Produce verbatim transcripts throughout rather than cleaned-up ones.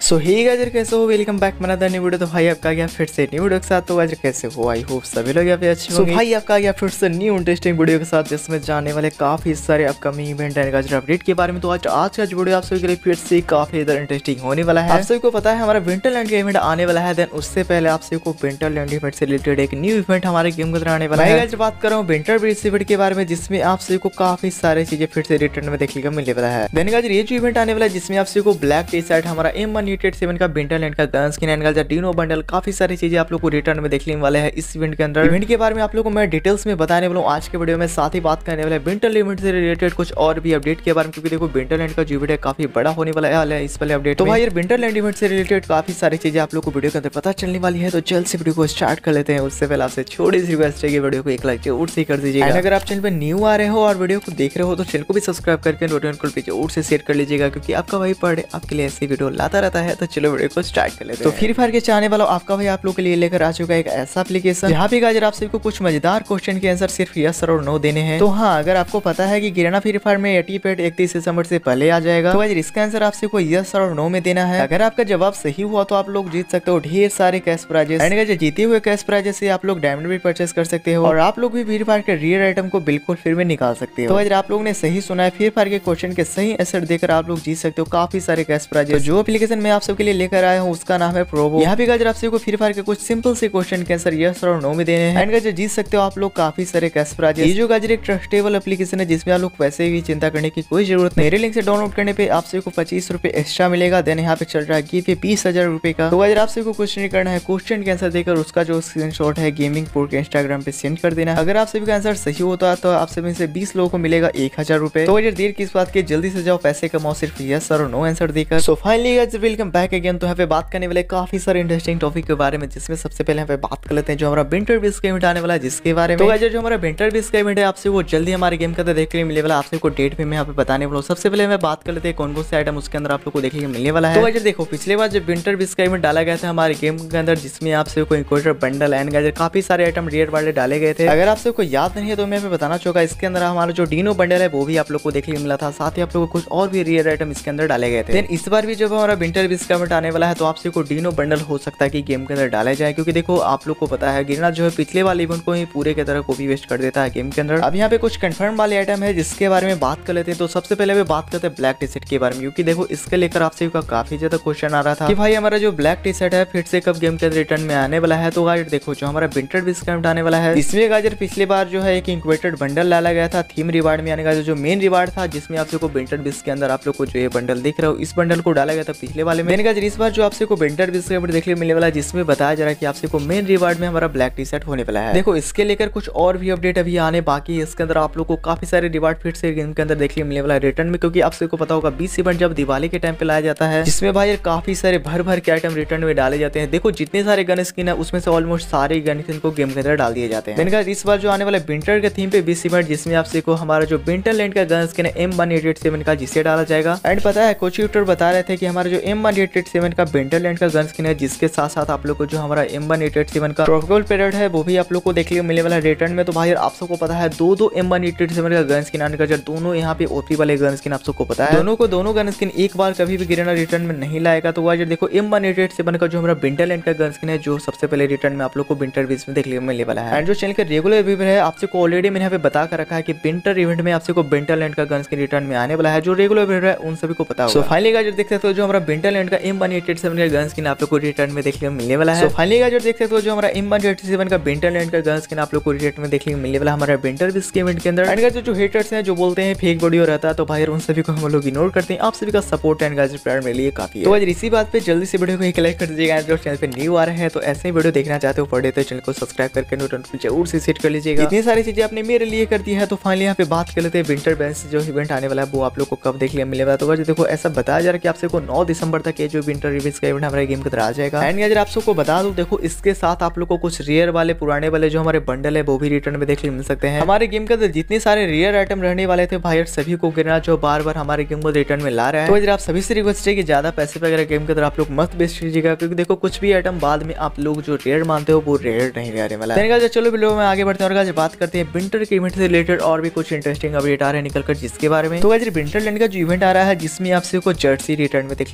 सो हे guys, कैसे हो? Welcome back मेरा न्यू वीडियो। तो भाई आपका गया फिर से न्यू वीडियो के साथ। तो गाइस कैसे हो? आई होप सभी लोग यहाँ पे अच्छे होंगे। so, भाई आपका गया फिर से न्यू इंटरेस्टिंग वीडियो के साथ, जिसमें जाने वाले काफी सारे upcoming event and guys update के बारे में। तो आज आज का वीडियो आप सभी के लिए फिर से काफी इधर इंटरेस्टिंग होने वाला है। आप सभी को पता है हमारा विंटरलैंड का इवेंट आने वाला है। देन उससे पहले आप सभी को विंटरलैंड इवेंट से रिलेटेड एक न्यू इवेंट हमारे गेम के अंदर आने वाला है। बात कर रहा हूँ विंटर ब्रीज इवेंट के बारे में, जिसमें आप सभी को काफी सारी चीजें फिर से रिटर्न में देखने को मिलने वाला है। देन गाइस ये जो इवेंट आने वाला है, जिसमें आप सभी को ब्लैक टी शर्ट, हमारा M one eight eight seven का विंटरलैंड का gun skin and guys dino bundle, काफी सारी चीजें आप लोग को रिटर्न में देखने वाले हैं इस इवेंट के अंदर। इवेंट के बारे में आप लोगों को मैं डिटेल्स में बताने वाला हूं आज के वीडियो में। साथ ही बात करने वाले विंटर इवेंट से रिलेटेड कुछ और भी अपडेट के बारे में, क्योंकि देखो विंटरलैंड का जो इवेंट है काफी बड़ा होने वाला है इस वाले अपडेट। तो भाई यार विंटरलैंड इवेंट से रिलेटेड काफी सारी चीजें आप लोग को वीडियो के अंदर पता चलने वाली है। तो जल्द से वीडियो को स्टार्ट कर लेते हैं। उससे पहले आपसे छोटी सी रिक्वेस्ट है कि वीडियो को एक लाइक जरूर से कर दीजिएगा। अगर आप चैनल पर न्यू आ रहे हो और वीडियो को देख रहे हो तो चैनल को भी सब्सक्राइब करके नोटिफिकेशन पे जरूर से शेयर कर लीजिएगा, क्योंकि आपका भाई पर आपके लिए ऐसी वीडियो लाता रहता है। तो चलो वीडियो को स्टार्ट कर लेते हैं। तो फ्री फायर के चाहने वालों, आपका भाई आप लोग के लिए लेकर आ चुका है एक ऐसा एप्लीकेशन जहाँ पे गाइस आप सबको कुछ मजेदार क्वेश्चन के आंसर सिर्फ यस और नो देने हैं। तो हाँ, अगर आपको पता है कि गिरना फ्री फायर में एटी पेड इकतीस दिसंबर से पहले आ जाएगा, तो गाइस इसका आंसर आप सबको यस और नो में देना है। अगर आपका जवाब सही हुआ तो आप लोग जीत सकते हो ढेर सारे कैश प्राइजेस एंड गाइस जीते हुए कैश प्राइजेस से आप लोग डायमंड भी परचेस कर सकते हो और आप लोग भी फ्री फायर के रियल आइटम को बिल्कुल फ्री में निकाल सकते हो। तो गाइस आप लोग ने सही सुना है, फ्री फायर के क्वेश्चन के सही आंसर देकर आप लोग जीत सकते हो काफी सारे कैश प्राइजेस। जो एप्लीकेशन मैं आप सबके लिए लेकर आया हूँ उसका नाम है प्रोबो। यहाँ पे गाइस आप सबको फ्री फायर के कुछ सिंपल से क्वेश्चन के आंसर यस और नो में देने हैं एंड गाइस जीत सकते हो आप लोग काफी सारे कैश प्राइजेस। ये जो गाइस एक ट्रस्टेबल एप्लीकेशन है, जिसमें आप लोग पैसे की चिंता करने की कोई जरूरत नहीं। मेरे लिंक से डाउनलोड करने पे आप सबको पच्चीस रुपए एक्स्ट्रा मिलेगा। देन यहाँ पे चल रहा है गिफ्ट बीस हजार रुपए का। तो गाइस आप सबको कुछ नहीं करना है, क्वेश्चन के आंसर देकर उसका जो स्क्रीनशॉट है गेमिंग पोर्ट के इंस्टाग्राम पे सेंड कर देना। अगर आप सभी का आंसर सही होता है तो आप सभी से बीस लोगों को मिलेगा एक हजार रुपए। तो गाइस देर किस बात की, जल्दी से जाओ पैसे कमाओ सिर्फ यस और नो आंसर देकर। So finally guys welcome back again. तो यहाँ पे बात करने वाले काफी सारे इंटरेस्टिंग टॉपिक के बारे में, जिसमें सबसे पहले यहाँ पे बात कर लेते हैं जो हमारा विंटर बीस का इवेंट आने वाला है जिसके बारे में। तो गाइस जो हमारा विंटर बीस का इवेंट है आपसे वो जल्दी हमारे गेम के अंदर देखने को मिलने वाला। आपसे को डेट भी मैं यहाँ पे बताने वाला हूँ। सबसे पहले मैं बात कर लेते हैं कौन कौन से आइटम उसके अंदर आप लोग को देखने को मिलने वाला है। तो गाइस देखो पिछले बार जब विंटर बीस का इवेंट डाला गया था हमारे गेम के अंदर, जिसमें आप सबको इंक्वाइटर बंडल एंड गाइस काफी सारे आइटम रेयर वाले डाले गए थे। अगर आप सबको याद नहीं है तो मैं बताना चाहूंगा, इसके अंदर हमारा जो डिनो बंडल है वो भी आप लोग को देखने को मिला था। साथ ही आप लोग को कुछ और भी रेयर आइटम इसके अंदर डाले गए थे। देन इस बार भी जब हमारा विंटर बीस का इवेंट आने वाला है तो आप सबको डिनो बंडल हो सकता है कि गेम के अंदर डाला जाए, क्योंकि देखो आप लोग को पता है गिरना जो है पिछले वाले इवेंट को ही पूरे की तरह कॉपी वेस्ट कर देता है गेम के अंदर। अब यहाँ पे कुछ कंफर्म वाले आइटम है जिसके बारे में बात कर लेते हैं। तो सबसे पहले भी बात करते हैं ब्लैक टी शर्ट के बारे में, क्योंकि देखो इसके लेकर आप सभी का काफी ज्यादा क्वेश्चन आ रहा था कि भाई हमारा जो ब्लैक टी शर्ट है फिर से कब गेम के रिटर्न में आने वाला है। तो गाइस देखो जो हमारा विंटर बीस का इवेंट आने वाला है, इसमें गाइस पिछले बार जो है एक इंक्यूबेटेड बंडल डाला गया था थीम रिवार्ड में, यानी गाइस जो मेन रिवार्ड था, जिसमें आप सबको विंटर बीस के अंदर आप लोग को जो ये बंडल दिख रहा हो इस बंडल को डाला गया था पिछले वाले में। गाइस इस बार जो आप सबको विंटर बीस का इवेंट देखने मिलने वाला है, जिसमें बताया जा रहा है कि आप सबको मेन रिवार्ड में हमारा ब्लैक टी शर्ट होने वाला है। देखो इसके लेकर कुछ और भी अपडेट अभी आने बाकी है। इसके अंदर आप लोग को काफी सारे रिवार्ड फिर से गेम के अंदर देखने मिलने वाला है रिटर्न में, क्योंकि आप सबको पता होगा बीस इवेंट जब दिवाली के टाइम पे लाया जाता है, जिसमें भाई काफी सारे भर भर के आइटम रिटर्न में डाले जाते हैं। देखो जितने सारे गन स्किन है उसमें से ऑलमोस्ट सारे गन स्किन को गेम के अंदर डाल दिए जाते हैं। इस बार जो आने वाले विंटर के थीम पे बीस इवेंट, जिसमें आप सबको हमारा जो विंटरलैंड का गन स्किन है M one eight eight seven का, जिसे डाला जाएगा। एंड पता है कुछ यूट्यूबर बता रहे थे कि हमारा जो M one eight eight seven का विंटरलैंड का गन स्किन है, जिसके साथ साथ आप लोग को जो हमारा M one eight eight seven का ट्रॉपिकल पीरियड है वो भी आप लोग को देखने को मिलने वाला रिटर्न में। तो भाई आप सबको पता है दो दो M one eight eight seven का गन स्किन आने का, दोनों यहाँ पे ओपी वाले गन स्किन आप सबको पता है, दोनों को दोनों गन स्किन एक बार कभी भी गिरना रिटर्न में नहीं लाएगा। तो वाइज देखो M one eight eight seven का जो हमारा विंटरलैंड का गन स्किन है, जो सबसे पहले रिटर्न में आप लोग को विंटर बीस में देखने को मिलने वाला है। एंड जो चैनल का रेगुलर व्यूअर है आपसे को ऑलरेडी मैंने यहाँ पे बता कर रखा है कि विंटर इवेंट में आपसे को विंटरलैंड का गन स्किन रिटर्न में आने वाला है। जो रेगुलर व्यूअर है उन सभी को पता होगा। सो फाइनली गाइस देख सकते हो जो हमारा विंटरलैंड का M one eight eight seven का गन स्किन आप लोग को रिटर्न में देखने को मिलने वाला है। सो फाइनली गाइस देख सकते हो जो हमारा M one eight eight seven का विंटरलैंड का गन स्किन आप लोग को रिटर्न में देखने को मिलने वाला हमारा विंटर बीस के इवेंट के अंदर। एंड गाइस जो हेटर्स हैं जो बोलते हैं फेक वीडियो रहता है, तो भाई उन सभी को हम लोग इग्नोर करते हैं। आप सभी का सपोर्ट एंड गाइस प्यार मेरे लिए काफी है। तो गाइस इसी बात पे जल्दी से वीडियो को एक लाइक कर दीजिएगा। जो चैनल पे न्यू आ रहे हैं तो ऐसे ही वीडियो देखना चाहते हो पढ़े तो चैनल को सब्सक्राइब करके नोटिफिकेशन जरूर से सेट कर लीजिएगा। इतनी सारी चीजें आपने मेरे लिए कर दी है। तो फाइनली यहाँ पे बात कर लेते हैं विंटर बेस जो इवेंट आने वाला है वो आप लोग को कब देखने मिलेगा। तो गाइस देखो ऐसा बताया जा रहा है कि आप सबको नौ दिसंबर तक ये जो विंटर रिलीज का इवेंट हमारे गेम के अंदर आ जाएगा। एंड गाइस आप सबको बता दूं देखो इसके साथ आप लोग को कुछ रेयर वाले पुराने वाले जो हमारे बंडल है वो भी रिटर्न में देखने मिल सकते हैं। हमारे गेम के अंदर जितने सारे रेयर आइटम रहने वाले थे भाई सभी को गिरना जो बार बार हमारे गेम को रिटर्न में ला रहा है। तो अगर आप सभी से रिक्वेस्ट है कि ज्यादा पैसे वगैरह गेम के अंदर आप लोग मत वेस्ट कीजिएगा, क्योंकि देखो कुछ भी आइटम बाद में आप लोग जो रेयर मानते हो वो रेयर नहीं रहने वाला है। चलो वीडियो में आगे बढ़ते हैं और बात करते हैं विंटर के इवेंट से रिलेटेड और भी कुछ इंटरेस्टिंग अपडेट आ रहे हैं निकल कर जिसके बारे में। तो गाइस विंटरलैंड का जो इवेंट आ रहा है जिसमें आप सबको जर्सी रिटर्न में देखने को मिलने वाला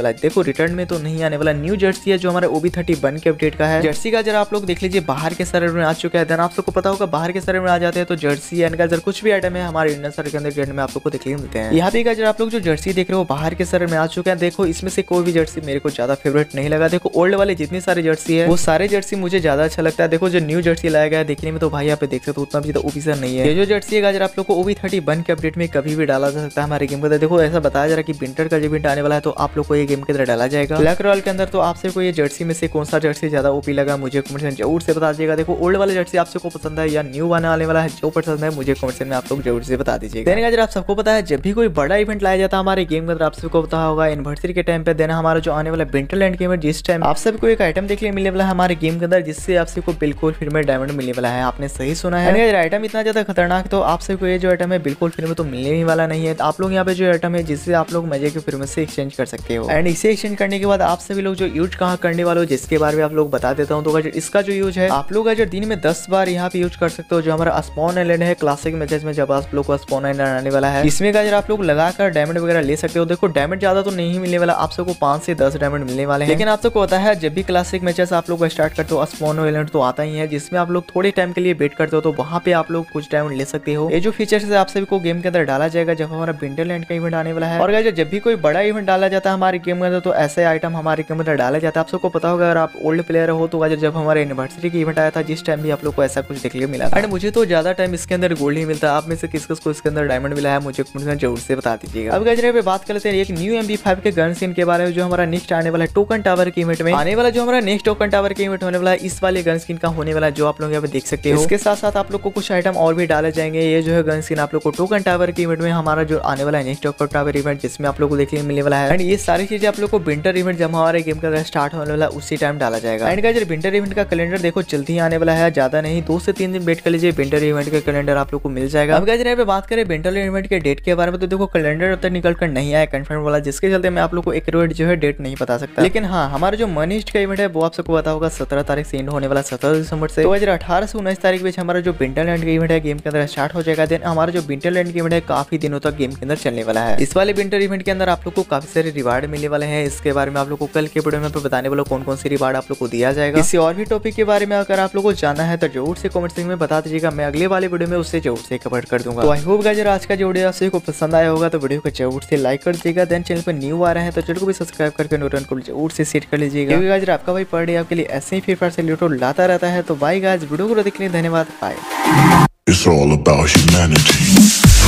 वाला है। देखो रिटर्न में तो नहीं आने वाला, न्यू जर्सी है जो हमारे ओबी थर्टी वन के अपडेट का है। जर्सी का जरा आप लोग देख लीजिए बाहर के सर्वर में आ चुका है। देन आप सबको पता होगा बाहर के सर्वर में आ जाते हैं तो जर्सी एंड गाइस कुछ भी आइटम है हमारे इंडियन सर्वर के अंदर ट्रेंड में आप लोग को देखने मिलते हैं। यहाँ पे गाइस आप लोग जो जर्सी देख रहे हो बाहर के सर्वर में आ चुके हैं। देखो इसमें से कोई भी जर्सी मेरे को ज्यादा फेवरेट नहीं लगा। देखो ओल्ड वाले जितनी सारे जर्सी है वो सारे जर्सी मुझे ज्यादा अच्छा लगता है। देखो जो न्यू जर्सी लाया गया है देखने में तो भाई यहाँ पे देख सकते हो उतना भी तो ऑफिसर नहीं है। ये जो जर्सी है गाइस आप लोग को ओबी थर्टी वन के अपडेट में कभी भी डाला जा सकता है हमारे गेम के अंदर। देखो ऐसा बताया जा रहा है कि विंटर का इवेंट आने वाला है तो आप लोग को ये गेम के अंदर डाला जाएगा। ब्लैक रॉयल के अंदर तो आपसे को ये जर्सी में से कौन सा जर्सी ज्यादा ओपी लगा मुझे कमेंट में जरूर से बता दीजिएगा। देखो ओल्ड वाले जर्सी आपसे को पसंद है या न्यू आने वाले वाला है जो पसंद है मुझे कमेंट में आप लोग जरूर से बता दीजिएगा। देन गाइस आप सबको पता है जब भी कोई बड़ा इवेंट लाया जाता है हमारे गेम के अंदर आप सबको पता होगा एनिवर्सरी के टाइम पे देना हमारा जो आने वाला विंटरलैंड गेम है जिस टाइम आप सबको एक आइटम देखने मिलने वाला है हमारे गेम के अंदर जिससे आप सबको बिल्कुल फ्री में डायमंड मिलने वाला है। आपने सही सुना है, आइटम इतना ज्यादा खतरनाक तो आप सबको ये जो आइटम है बिल्कुल फ्री में तो मिलने ही वाला नहीं है। आप लोग यहाँ पे जो आइटम है जिससे आप लोग मजे के फ्री में से एक्सचेंज कर सकते हो एंड इसे एक्सचेंज करने के बाद आप सभी लोग जो यूज कहाँ करने वाले हो जिसके बारे में आप लोग बता देता हूँ। तो अगर इसका जो यूज है आप लोग अगर दिन में दस बार यहाँ पे यूज कर सकते हो। जो हमारा स्पॉन आइलैंड है क्लासिक मैचेस में जब आप लोग को स्पॉन आइलैंड आने वाला है इसमें अगर आप लोग लगाकर डायमंड वगैरह ले सकते हो। देखो डायमंड ज्यादा तो नहीं मिलने वाला, आप सबको पांच से दस डायमंड मिलने वाले हैं। लेकिन आप सबको पता है जब भी क्लासिक मैचेस आप लोग स्टार्ट करते हो स्पॉन आइलैंड तो आता ही है जिसमें आप लोग थोड़े टाइम के लिए वेट करते हो तो वहाँ पे आप लोग कुछ डायमंड ले सकते हो। ये जो फीचर्स है आप सभी को गेम के अंदर डाला जाएगा जब हमारा विंटरलैंड का इवेंट आने वाला है। और गाइस जब भी कोई बड़ा इवेंट डाला जाता है हमारे गेम के अंदर तो ऐसे आइटम हमारे गेम के अंदर डाला जाता है। आप सबको पता होगा अगर आप ओल्ड प्लेयर हो तो जब हमारे एनिवर्सरी की इवेंट आया था जिस टाइम भी आप लोग को ऐसा कुछ देखने को मिला एंड मुझे तो ज्यादा टाइम इसके अंदर गोल्ड ही मिलता है। आप में से किस किस को इसके अंदर डायमंड मिला है मुझे कमेंट में जरूर से बता दीजिएगा। अब गाइस पे बात कर लेते हैं एक न्यू एम बी फाइव के गन स्किन के बारे में जो हमारा नेक्स्ट आने वाला है टोकन टावर के इवेंट में आने वाला जो हमारा नेक्स्ट टोकन टावर के इवेंट होने वाला है इस वाले गन स्किन का होने वाला है जो आप लोग यहाँ पे देख सकते हो। इसके साथ साथ आप लोग को कुछ आइटम और भी डाले जाएंगे। ये जो है गन स्किन आप लोग को टोकन टावर के इवेंट में हमारा जो आने वाला है नेक्स्ट टोकन टावर इवेंट जिसमें आप लोग को देखने मिलने वाला है एंड ये सारी चीजें आप लोग को विंटर इवेंट जब हमारे गेम का स्टार्ट होने वाला उसी टाइम डाला जाएगा। एंड गाइस विंटर इवेंट का कैलेंडर देखो जल्दी ही आने वाला है, ज्यादा नहीं दो से तीन दिन वेट कर लीजिए विंटर इवेंट का कैलेंडर आप लोग को मिल जाएगा। अब गाइस पे बात करें विंटर इवेंट के डेट के बारे में तो देखो कैलेंडर अब तक निकल कर नहीं आया कंफर्म वाला जिसके चलते मैं आप लोग को एक रोड जो है डेट नहीं बता सकता। लेकिन हाँ हमारा जो मनीस्ट का इवेंट है वो आप सबको पता होगा सत्रह तारीख से एंड होने वाला सत्रह दिसंबर से दो हजार अठारह से उन्नीस तारीख बीच हमारा जो विंटरलैंड का इवेंट है गेम के अंदर स्टार्ट हो जाएगा। देन हमारा जो विंटरलैंड का इवेंट है काफी दिनों तक गेम के अंदर चलने वाला है। इस वाले विंटर इवेंट के अंदर आप लोग को काफी सारे रिवार्ड मिलने वाले हैं। इसके बारे में आप लोग को कल के वीडियो में बताने वाला कौन कौन से रिवार्ड आप लोग को दिया जाएगा। किसी और भी टॉपिक के बारे में अगर आप लोग को जानना है तो जरूर से कमेंट सेक्शन में बता दीजिएगा, मैं अगले वाले वीडियो में उससे जरूर से कवर कर दूंगा। तो आई होप गाइस आज का जो वीडियो आप सभी को पसंद आया होगा तो वीडियो को जरूर से लाइक कर दीजिएगा। देन चैनल पर न्यू आ रहे हैं तो चैनल को भी सब्सक्राइब करके नोटिफिकेशन को जरूर से सेट कर लीजिएगा क्योंकि गाइस आपका भाई पर डे आपके लिए ऐसे ही फ्री फायर से रिलेटेड लाता रहता है। तो बाय गाइस वीडियो को देखने धन्यवाद, bye. It's all about humanity.